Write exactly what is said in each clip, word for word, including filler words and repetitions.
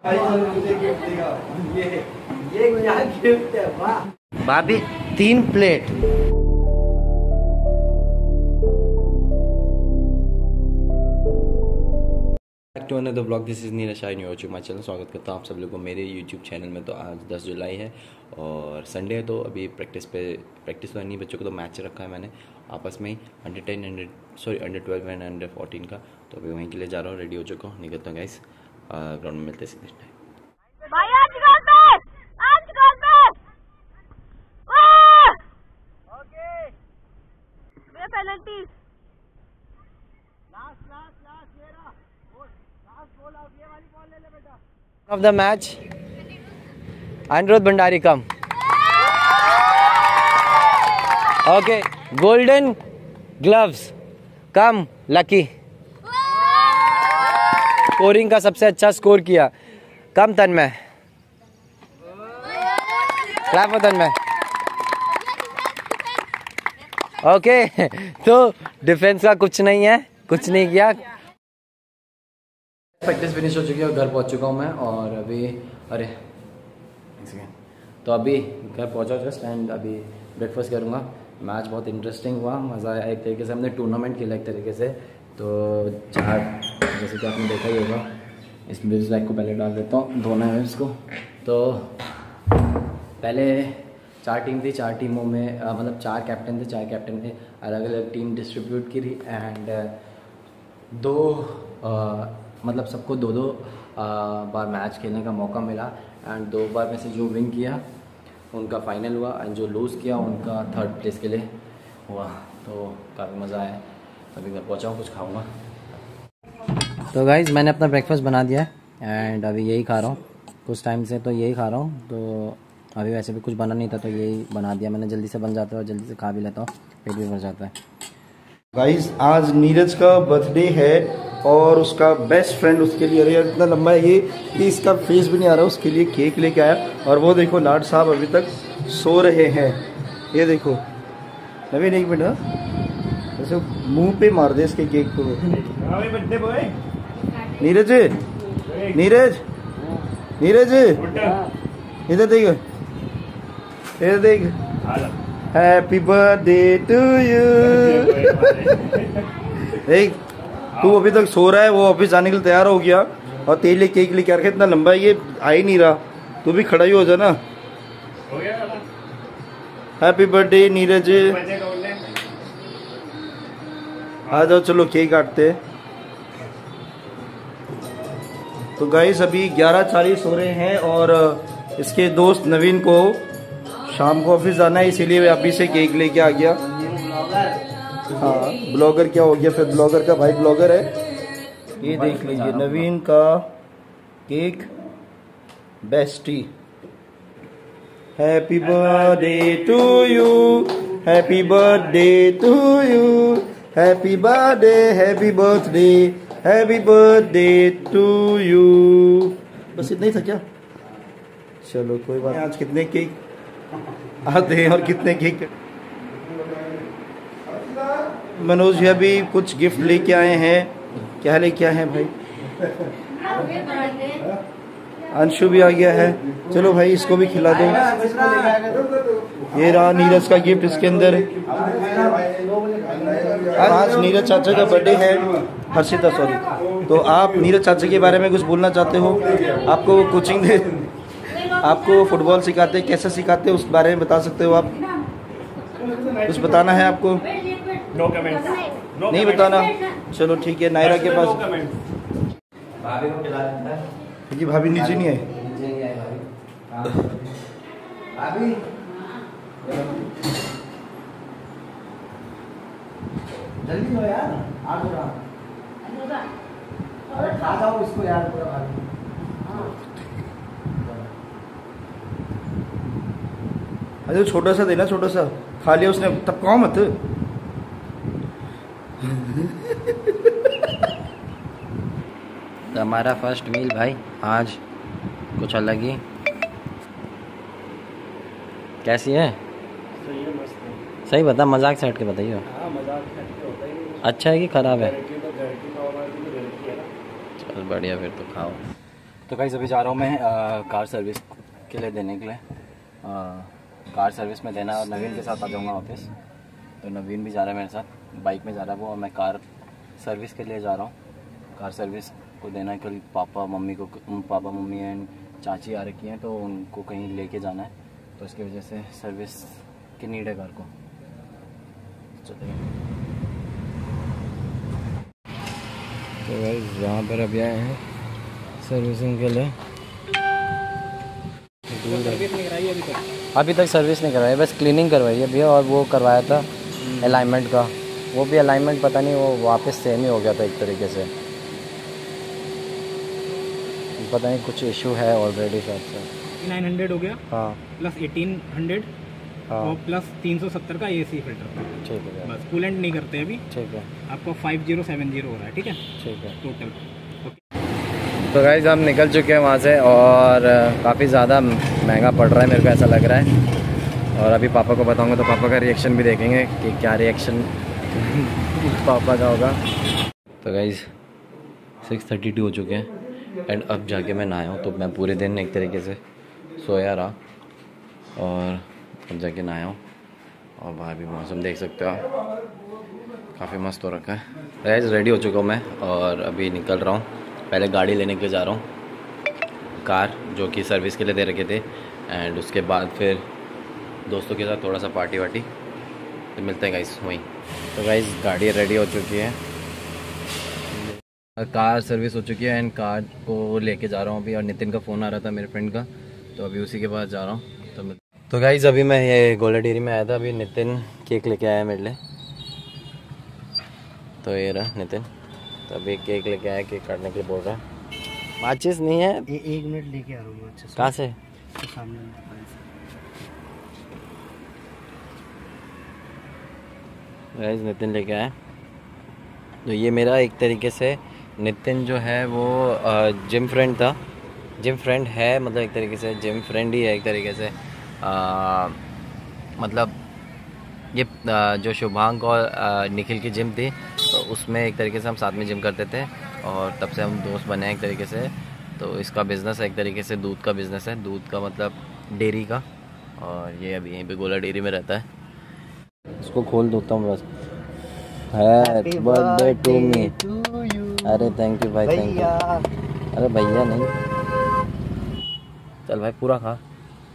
ये ये क्या गिफ्ट है वाह। भाभी तीन plate. To another blog, this is Neeraj Shah, new to my channel. स्वागत करता हूँ आप सब लोगों को मेरे यूट्यूब चैनल में। तो आज दस जुलाई है और संडे है, तो अभी प्रैक्टिस पे प्रैक्टिस तो नहीं, बच्चों को तो मैच रखा है मैंने आपस में ही under ten under sorry under twelve and under fourteen का। तो अभी वहीं के लिए जा रहा हूँ, रेडी हो चुका हूँ, निकलता हूँ गाइस। ग्राउंड में मिलते हैं सीधे time. Of the match, Anirudh Bhandari come. Okay, golden gloves come Lucky. Scoring का सबसे अच्छा स्कोर किया come Tanmay. Clap Tanmay. Okay तो डिफेंस का कुछ नहीं है, कुछ नहीं किया। प्रैक्टिस फिनिश हो चुकी है और घर पहुंच चुका हूं मैं। और अभी अरे एक सेकेंड, तो अभी घर पहुंचा जस्ट एंड अभी ब्रेकफास्ट करूंगा। मैच बहुत इंटरेस्टिंग हुआ, मज़ा आया एक तरीके से। हमने टूर्नामेंट खेला एक तरीके से। तो चार जैसे कि आपने देखा ही होगा, इस ब्रिज लाइक को पहले डाल देता हूँ, धोना है इसको। तो पहले चार टीम थी, चार टीमों में आ, मतलब चार कैप्टन थे, चार कैप्टन थे, अलग अलग टीम डिस्ट्रीब्यूट की थी। एंड दो आ, मतलब सबको दो दो आ, बार मैच खेलने का मौका मिला। एंड दो बार में से जो विन किया उनका फाइनल हुआ एंड जो लूज़ किया उनका थर्ड प्लेस के लिए हुआ। तो काफ़ी मज़ा आया। अभी घर पहुँचा हूँ, कुछ खाऊंगा। तो गाइज़ मैंने अपना ब्रेकफास्ट बना दिया है एंड अभी यही खा रहा हूँ। कुछ टाइम से तो यही खा रहा हूँ। तो अभी वैसे भी कुछ बना नहीं था तो यही बना दिया मैंने, जल्दी से बन जाता है और जल्दी से खा भी लेता हूँ, पेट भी भर जाता है। गाइस आज नीरज का बर्थडे है और उसका बेस्ट फ्रेंड उसके लिए, अरे इतना लंबा है ये कि इसका फेस भी नहीं आ रहा, उसके लिए केक लेके आया। और वो देखो लाड साहब अभी तक सो रहे हैं। ये देखो नवीन, एक मिनट ऐसे मुंह पे मार दे इसके केक को। नीरज नीरज नीरज इधर देख, इधर देख। Happy birthday to you. देख तू अभी तक सो रहा है, वो ऑफिस जाने के लिए तैयार हो गया और तेरे लिए केक लेके आ रखा है। इतना लंबा है ये, आ ही नहीं रहा। तू भी खड़ा ही हो जा ना। हैप्पी बर्थडे नीरज, आ जाओ चलो केक काटते। तो गाइस अभी ग्यारह चालीस हो रहे हैं और इसके दोस्त नवीन को शाम को ऑफिस जाना है, इसीलिए अभी से केक लेके आ गया। हाँ ब्लॉगर क्या हो गया फिर, ब्लॉगर का भाई ब्लॉगर है। ये देख लीजिए नवीन का cake bestie. Happy birthday to you, happy birthday to you, happy birthday, happy birthday, happy birthday to you. बस इतना ही था क्या? चलो कोई बात नहीं। आज कितने केक आते हैं और कितने केक। मनोज भैया भी कुछ गिफ्ट लेके आए हैं। क्या लेके आए हैं भाई? अंशु भी आ गया है। चलो भाई इसको भी खिला दो। ये रहा नीरज का गिफ्ट, इसके अंदर। आज नीरज चाचा का बर्थडे है, हर्षिता सॉरी। तो आप नीरज चाचा के बारे में कुछ बोलना चाहते हो? आपको कोचिंग दे, आपको फुटबॉल सिखाते, कैसे सिखाते उस बारे में बता सकते हो आप? कुछ बताना है आपको? No comments. नहीं बताना, चलो ठीक है। नायरा के पास भाभी को खिला देता है कि भाभी नीचे नहीं आई। नीचे नहीं आई भाभी। भाभी जल्दी हो यार, आ रहा अरे खा जाओ इसको यार पूरा भाभी। अरे छोटा सा देना, छोटा सा खा लिया उसने, तब कहो मत। तो हमारा फर्स्ट मील भाई आज कुछ अलग ही। कैसी है? सही है, मस्त है। सही बता, मजाक से हट के बताइए। हाँ मजाक से हट के होता ही नहीं। अच्छा है कि खराब है? घर की तो घर की खाओ, हमारी तो घर की है ना। चल बढ़िया, फिर तो खाओ। तो गाइस अभी जा रहा हूँ मैं आ, कार सर्विस के लिए देने के लिए आ, कार सर्विस में देना और नवीन के साथ आ जाऊँगा ऑफिस। तो नवीन भी जा रहा है मेरे साथ, बाइक में जा रहा है वो, और मैं कार सर्विस के लिए जा रहा हूँ। कार सर्विस को देना है कल पापा मम्मी को, पापा मम्मी एंड चाची आ रखी हैं तो उनको कहीं लेके जाना है, तो इसकी वजह से सर्विस की नीड है कार को। चलिए तो गाइस यहाँ पर अभी आए हैं सर्विसिंग के लिए। सर्विस नहीं कराई अभी तक? अभी तक सर्विस नहीं करवाई, बस क्लीनिंग करवाई है भैया, और वो करवाया था अलाइनमेंट का, वो भी अलाइनमेंट पता नहीं वो वापस सेम ही हो गया था एक तरीके से, पता नहीं कुछ इशू है ऑलरेडी शायद से। नाइन हंड्रेड हो गया, हाँ प्लस एटीन हंड्रेड हाँ और प्लस तीन सौ सत्तर का एसी फिल्टर। ठीक है बस कूलेंट नहीं करते अभी। ठीक है आपको फाइव जीरो सेवन जीरो हो रहा है, ठीक है ठीक है। टोटल। तो गाइस हम निकल चुके हैं वहाँ से, और काफ़ी ज़्यादा महंगा पड़ रहा है मेरे को ऐसा लग रहा है, और अभी पापा को बताऊंगा तो पापा का रिएक्शन भी देखेंगे कि क्या रिएक्शन पापा का होगा। तो गाइस सिक्स थर्टी टू हो चुके हैं एंड अब जाके मैं नहाया हूँ, तो मैं पूरे दिन एक तरीके से सोया रहा और अब जाके नहाया हूँ, और बाहर भी मौसम देख सकते हो आप, काफ़ी मस्त हो रखा है। गाइस रेडी हो चुका हूँ मैं और अभी निकल रहा हूँ, पहले गाड़ी लेने के लिए जा रहा हूँ, कार जो कि सर्विस के लिए दे रखे थे, एंड उसके बाद फिर दोस्तों के साथ थोड़ा सा पार्टी वार्टी, तो मिलते हैं गाइस वहीं। तो गाइस गाड़ी रेडी हो चुकी है, कार सर्विस हो चुकी है एंड कार को लेके जा रहा हूँ अभी, और नितिन का फ़ोन आ रहा था मेरे फ्रेंड का, तो अभी उसी के पास जा रहा हूँ। तो तो गाइस अभी मैं ये गोला डेयरी में आया था, अभी नितिन केक लेके आया मेरे लिए, तो ये रहा नितिन, तो अभी केक लेके आया, केक काटने के लिए बोल रहा है। माचिस नहीं है, ए, एक मिनट लेके आ रहा हूँ। अच्छा कहाँ से? तो सामने गाइस नितिन लेके आया, तो ये मेरा एक तरीके से नितिन जो है वो जिम फ्रेंड था, जिम फ्रेंड है, मतलब एक तरीके से जिम फ्रेंड ही है एक तरीके से, आ, मतलब ये आ, जो शुभांक और आ, निखिल की जिम थी, तो उसमें एक तरीके से हम साथ में जिम करते थे, और तब से हम दोस्त बने हैं एक तरीके से। तो इसका बिज़नेस है एक तरीके से, दूध का बिज़नेस है, दूध का मतलब डेयरी का, और ये अभी यहीं पे गोला डेयरी में रहता है। इसको खोल देता हूँ बस। Happy birthday to me. अरे थैंक यू भाई, थैंक यू। अरे भैया नहीं, चल भाई पूरा खा।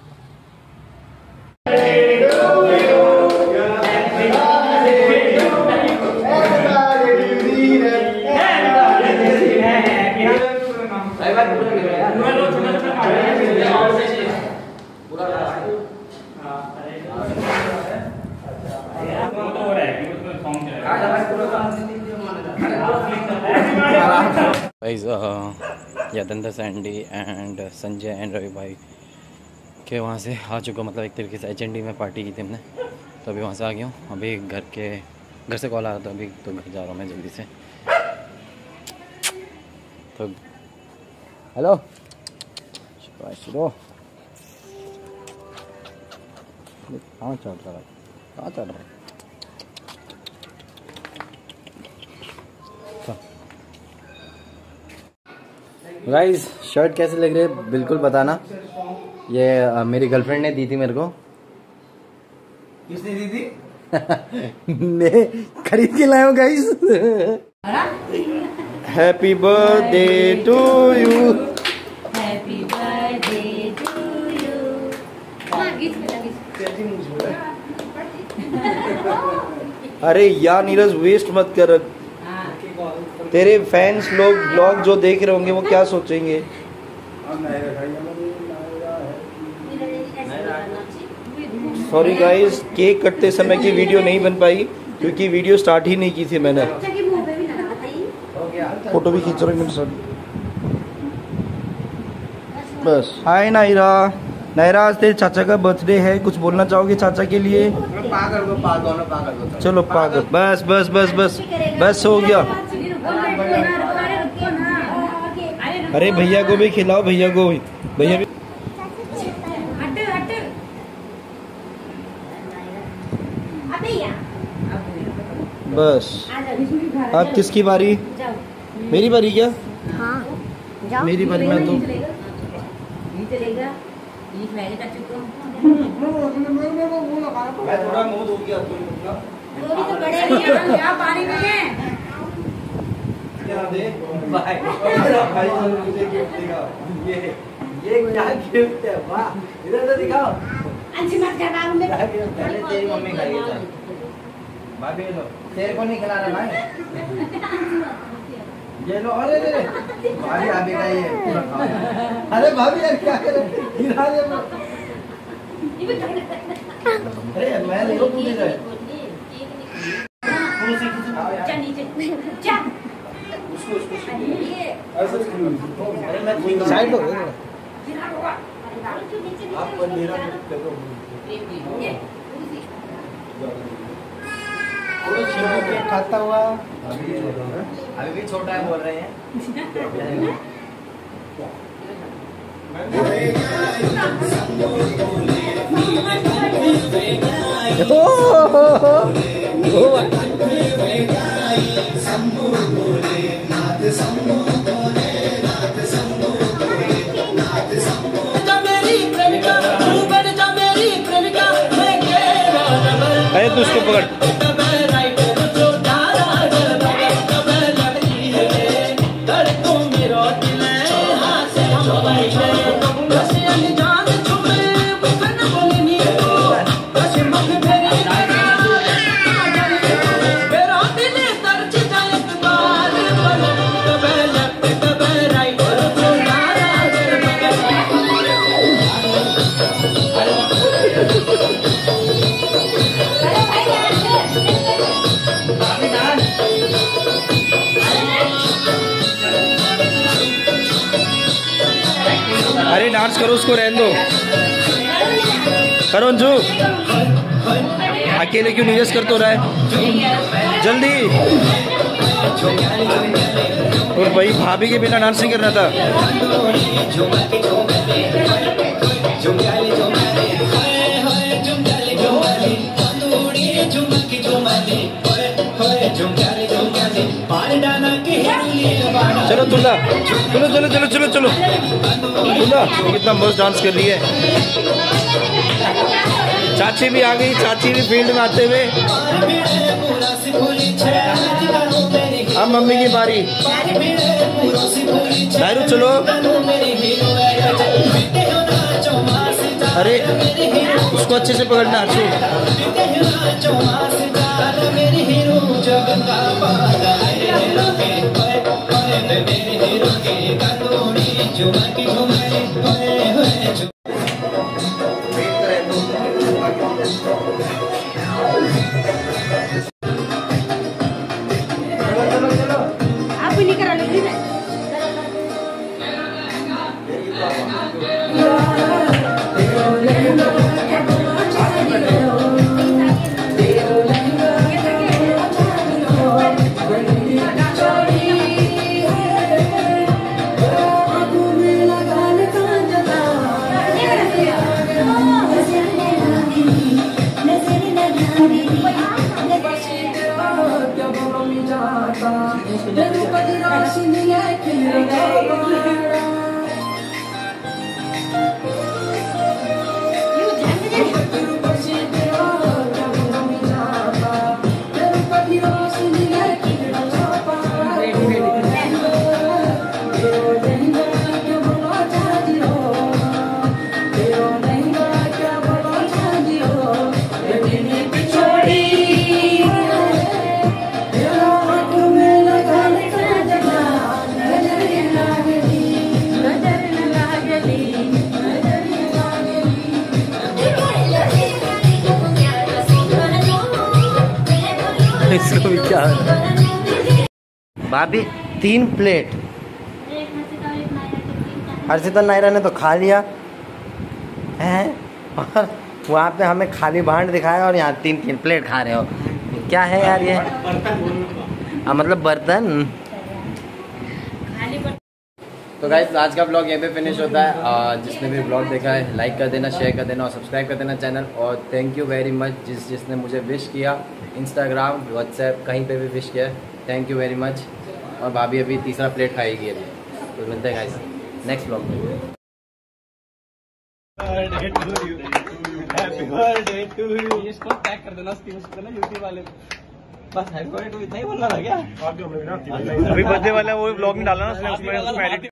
यादंतर Sandy and Sanjay and Ravi भाई के वहाँ से आ चुका, मतलब एक तरीके से एच एन डी में पार्टी की थी हमने, तो अभी वहाँ से आ गया हूँ। अभी घर के घर से कॉल आ रहा था, अभी तो घर जा रहा हूँ मैं जल्दी से। तो हेलो शुरू कहाँ चल रहा है, कहाँ चल रहा है? गाइस शर्ट कैसे लग रही है बिल्कुल बताना, ये आ, मेरी गर्लफ्रेंड ने दी थी मेरे को। किसने दी थी? मैं खरीद के लाया हूँ guys. Happy birthday to you. Happy birthday to you. अरे यार नीरज वेस्ट मत कर, तेरे फैंस लोग ब्लॉग जो देख रहे होंगे वो क्या सोचेंगे? सॉरी गाइस, केक कटते समय की वीडियो नहीं बन पाई क्योंकि वीडियो स्टार्ट ही नहीं की थी मैंने। फोटो भी खींच रहा हूँ मेरे साथ। बस। हाय नायरा, नायरा आज तेरे चाचा का बर्थडे है, कुछ बोलना चाहोगे चाचा के लिए? पा कर दो, पा दोनों पा कर दो। चलो पा कर, बस बस बस बस बस हो गया। अरे भैया को भी खिलाओ, भैया को भी, भैया भी। बस अब किसकी बारी? मेरी बारी क्या? हाँ। जाओ मेरी बारी में तो नहीं चलेगा ये मैंने कर चुका हूँ मैं थोड़ा मुंह धो गया तो वो भी तो बड़े नहीं हैं यहाँ पानी में हैं क्या दे भाई भाई मुझे गिफ्ट देगा ये ये क्या गिफ्ट है वाह इधर तो दिखाओ अच्छी मत कर बाबू में पहले तेरी मम्मी खाएगी था भाभी लो तेरे को नहीं खिलाना भाई ये लो अरे अरे भाभी अभी का ये पूरा खाओ अरे भाभी यार क्या कर रहे खिला दे अरे मैं नहीं रोक दे रहा चल नीचे चल उसको उसको ये अरे मैं साइड हो आप मेरा देखो खाता हुआ अभी भी छोटा है बोल रहे हैं अरे तू उसको पकड़ अरे डांस करो उसको रहने दो करो अंजू अकेले क्यों निवेश कर तो रहा है जल्दी और भाई भाभी के बिना डांस नहीं करना था चलो तुला चलो चलो चलो चलो चलो तुला कितना मस्त डांस कर रही है चाची भी आ गई चाची भी फील्ड में आते हुए अब मम्मी की बारी दारू चलो अरे उसको अच्छे से पकड़ना हर्षू आप भी नहीं करा लीजिए इसको भी क्या भाभी तीन प्लेट हर्षिता नायरा ने तो खा लिया है और वहाँ पे हमें खाली भांड दिखाया और यहाँ तीन तीन प्लेट खा रहे हो क्या है यार ये आ, मतलब बर्तन। तो गाइस आज का ब्लॉग यहीं पे फिनिश होता है। आ, जिसने भी ब्लॉग देखा है लाइक कर देना, शेयर कर देना और सब्सक्राइब कर देना चैनल। और थैंक यू वेरी मच जिस जिसने मुझे विश किया, इंस्टाग्राम व्हाट्सएप कहीं पे भी विश किया, थैंक यू वेरी मच। और भाभी अभी तीसरा प्लेट खाएगी अभी। तो मिलते हैं गाइस नेक्स्ट ब्लॉग में। Happy birthday to you. इसको टैग कर देना उसकी उसको ना यूट्यूब वाले। बस हैप्पी बर्थडे टू इतना ही बोलना था क्या? अभी बर्थडे वाला वो ब्लॉग में डाला ना उसने, उसमें उसमें एडिट